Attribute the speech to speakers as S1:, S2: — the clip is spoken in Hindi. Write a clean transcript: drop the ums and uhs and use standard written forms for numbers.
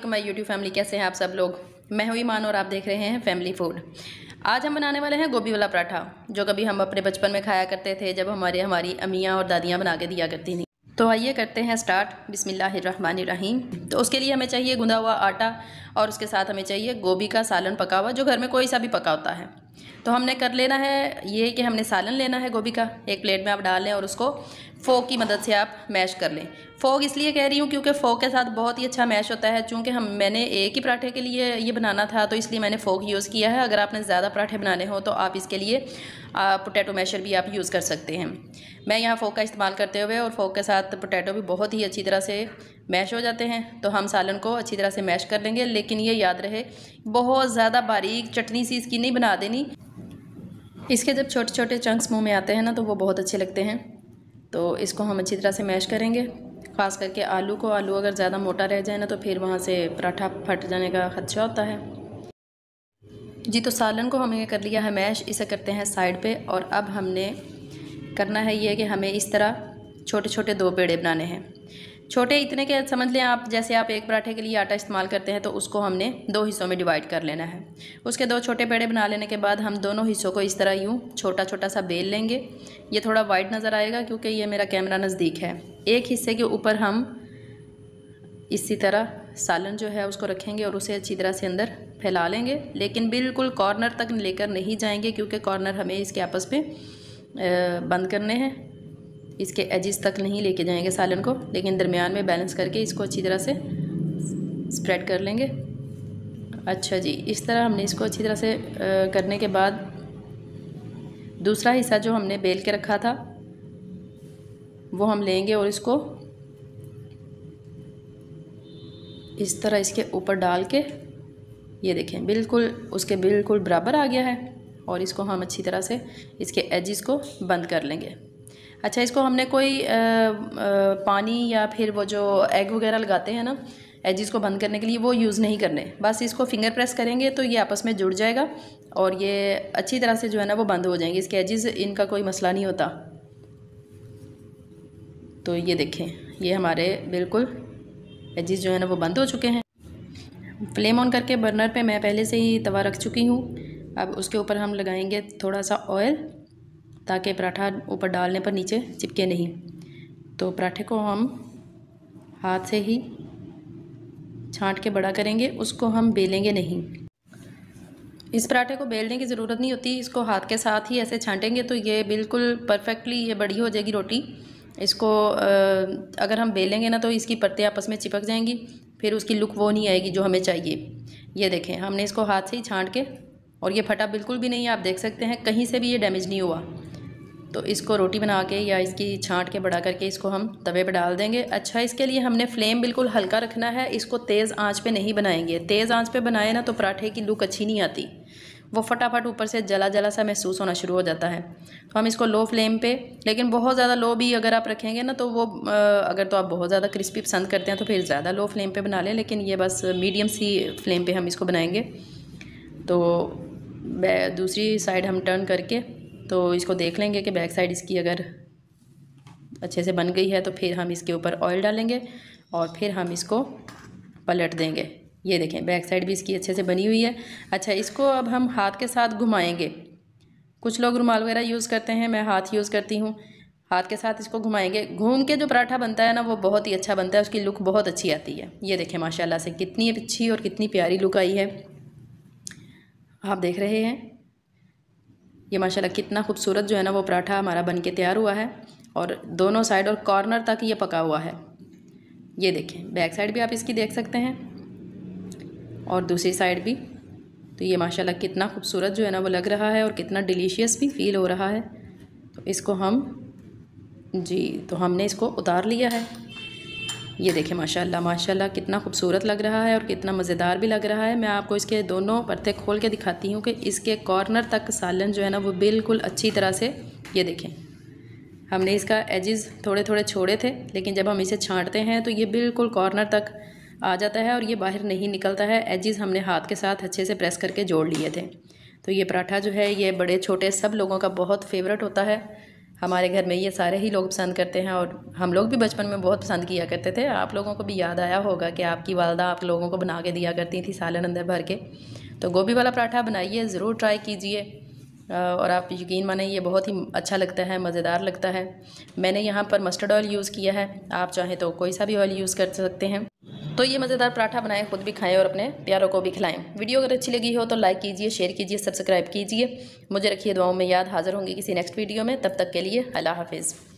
S1: वालेकुम माय यूट्यूब फैमिली, कैसे हैं आप सब लोग। मैं हूँ ईमान और आप देख रहे हैं फैमिली फूड। आज हम बनाने वाले हैं गोभी वाला पराठा, जो कभी हम अपने बचपन में खाया करते थे जब हमारी अम्मियाँ और दादियाँ बना के दिया करती थी। तो आइए करते हैं स्टार्ट। बिस्मिल्लाहिर्रहमानिर्रहीम। तो उसके लिए हमें चाहिए गूंदा हुआ आटा और उसके साथ हमें चाहिए गोभी का सालन पका हुआ, जो घर में कोई सा भी पका होता है। तो हमने कर लेना है ये कि हमने सालन लेना है गोभी का, एक प्लेट में आप डाल लें और उसको फोक की मदद से आप मैश कर लें। फोक इसलिए कह रही हूँ क्योंकि फोक के साथ बहुत ही अच्छा मैश होता है। चूँकि मैंने एक ही पराठे के लिए ये बनाना था तो इसलिए मैंने फोक यूज़ किया है। अगर आपने ज़्यादा पराठे बनाने हो तो आप इसके लिए पोटैटो मैशर भी आप यूज़ कर सकते हैं। मैं यहाँ फोक का इस्तेमाल करते हुए और फोक के साथ पोटैटो भी बहुत ही अच्छी तरह से मैश हो जाते हैं। तो हम सालन को अच्छी तरह से मैश कर लेंगे, लेकिन ये याद रहे बहुत ज़्यादा बारीक चटनी सी इसकी नहीं बना देनी। इसके जब छोटे छोटे चंक्स मुंह में आते हैं ना तो वो बहुत अच्छे लगते हैं। तो इसको हम अच्छी तरह से मैश करेंगे, ख़ास करके आलू अगर ज़्यादा मोटा रह जाए ना तो फिर वहाँ से पराठा फट जाने का खदशा होता है जी। तो सालन को हमने कर लिया है मैश, इसे करते हैं साइड पे। और अब हमने करना है ये कि हमें इस तरह छोटे छोटे दो पेड़े बनाने हैं। छोटे इतने के समझ लें आप, जैसे आप एक पराठे के लिए आटा इस्तेमाल करते हैं तो उसको हमने दो हिस्सों में डिवाइड कर लेना है। उसके दो छोटे पेड़े बना लेने के बाद हम दोनों हिस्सों को इस तरह यूँ छोटा छोटा सा बेल लेंगे। ये थोड़ा वाइट नज़र आएगा क्योंकि ये मेरा कैमरा नज़दीक है। एक हिस्से के ऊपर हम इसी तरह सालन जो है उसको रखेंगे और उसे अच्छी तरह से अंदर फैला लेंगे, लेकिन बिल्कुल कॉर्नर तक लेकर नहीं जाएंगे क्योंकि कॉर्नर हमें इसके आपस में बंद करने हैं। इसके एजिस तक नहीं लेके जाएंगे सालन को, लेकिन दरमियान में बैलेंस करके इसको अच्छी तरह से स्प्रेड कर लेंगे। अच्छा जी, इस तरह हमने इसको अच्छी तरह से करने के बाद दूसरा हिस्सा जो हमने बेल के रखा था वो हम लेंगे और इसको इस तरह इसके ऊपर डाल के, ये देखें बिल्कुल उसके बिल्कुल बराबर आ गया है। और इसको हम अच्छी तरह से इसके एजिस को बंद कर लेंगे। अच्छा, इसको हमने कोई पानी या फिर वो जो एग वगैरह लगाते हैं ना एजिस को बंद करने के लिए, वो यूज़ नहीं करने। बस इसको फिंगर प्रेस करेंगे तो ये आपस में जुड़ जाएगा और ये अच्छी तरह से जो है ना वो बंद हो जाएंगे। इसके एजिस इनका कोई मसला नहीं होता। तो ये देखें, ये हमारे बिल्कुल एजिस जो है ना वो बंद हो चुके हैं। फ्लेम ऑन करके बर्नर पे मैं पहले से ही तवा रख चुकी हूँ। अब उसके ऊपर हम लगाएंगे थोड़ा सा ऑयल ताकि पराठा ऊपर डालने पर नीचे चिपके नहीं। तो पराठे को हम हाथ से ही छांट के बड़ा करेंगे, उसको हम बेलेंगे नहीं। इस पराठे को बेलने की ज़रूरत नहीं होती, इसको हाथ के साथ ही ऐसे छांटेंगे तो ये बिल्कुल परफेक्टली ये बड़ी हो जाएगी रोटी। इसको अगर हम बेलेंगे ना तो इसकी परतें आपस में चिपक जाएंगी, फिर उसकी लुक वो नहीं आएगी जो हमें चाहिए। ये देखें, हमने इसको हाथ से ही छांट के, और ये फटा बिल्कुल भी नहीं है, आप देख सकते हैं कहीं से भी ये डैमेज नहीं हुआ। तो इसको रोटी बना के या इसकी छांट के बड़ा करके इसको हम तवे पे डाल देंगे। अच्छा, इसके लिए हमने फ्लेम बिल्कुल हल्का रखना है, इसको तेज़ आंच पे नहीं बनाएंगे। तेज़ आंच पे बनाए ना तो पराठे की लुक अच्छी नहीं आती, वो फटाफट ऊपर से जला जला सा महसूस होना शुरू हो जाता है। तो हम इसको लो फ्लेम पे, लेकिन बहुत ज़्यादा लो भी अगर आप रखेंगे ना तो वो अगर तो आप बहुत ज़्यादा क्रिस्पी पसंद करते हैं तो फिर ज़्यादा लो फ्लेम पे बना लें, लेकिन ये बस मीडियम सी फ्लेम पे हम इसको बनाएंगे। तो दूसरी साइड हम टर्न करके तो इसको देख लेंगे कि बैक साइड इसकी अगर अच्छे से बन गई है तो फिर हम इसके ऊपर ऑयल डालेंगे और फिर हम इसको पलट देंगे। ये देखें, बैक साइड भी इसकी अच्छे से बनी हुई है। अच्छा, इसको अब हम हाथ के साथ घुमाएंगे। कुछ लोग रुमाल वगैरह यूज़ करते हैं, मैं हाथ यूज़ करती हूँ। हाथ के साथ इसको घुमाएंगे, घूम के जो पराठा बनता है ना वो बहुत ही अच्छा बनता है, उसकी लुक बहुत अच्छी आती है। ये देखें माशाल्लाह से कितनी अच्छी और कितनी प्यारी लुक आई है, आप देख रहे हैं। ये माशाल्लाह कितना खूबसूरत जो है ना वो पराठा हमारा बन के तैयार हुआ है और दोनों साइड और कॉर्नर तक ये पका हुआ है। ये देखें, बैक साइड भी आप इसकी देख सकते हैं और दूसरी साइड भी। तो ये माशाल्लाह कितना खूबसूरत जो है ना वो लग रहा है और कितना डिलीशियस भी फील हो रहा है। तो इसको हम तो हमने इसको उतार लिया है। ये देखें माशाल्लाह माशाल्लाह कितना खूबसूरत लग रहा है और कितना मज़ेदार भी लग रहा है। मैं आपको इसके दोनों परतें खोल के दिखाती हूँ कि इसके कॉर्नर तक सालन जो है ना वो बिल्कुल अच्छी तरह से, ये देखें, हमने इसका एजिस थोड़े थोड़े छोड़े थे, लेकिन जब हम इसे छांटते हैं तो ये बिल्कुल कॉर्नर तक आ जाता है और ये बाहर नहीं निकलता है। एजिस हमने हाथ के साथ अच्छे से प्रेस करके जोड़ लिए थे। तो ये पराठा जो है ये बड़े छोटे सब लोगों का बहुत फेवरेट होता है। हमारे घर में ये सारे ही लोग पसंद करते हैं और हम लोग भी बचपन में बहुत पसंद किया करते थे। आप लोगों को भी याद आया होगा कि आपकी वालदा आप लोगों को बना के दिया करती थी सालन अंदर भर के। तो गोभी वाला पराठा बनाइए, ज़रूर ट्राई कीजिए और आप यकीन माने ये बहुत ही अच्छा लगता है, मज़ेदार लगता है। मैंने यहाँ पर मस्टर्ड ऑयल यूज़ किया है, आप चाहें तो कोई सा भी ऑयल यूज़ कर सकते हैं। तो ये मज़ेदार पराठा बनाएं, खुद भी खाएं और अपने प्यारों को भी खिलाएं। वीडियो अगर अच्छी लगी हो तो लाइक कीजिए, शेयर कीजिए, सब्सक्राइब कीजिए। मुझे रखिए दुआओं में याद। हाज़िर होंगी किसी नेक्स्ट वीडियो में, तब तक के लिए अल्लाह हाफिज़।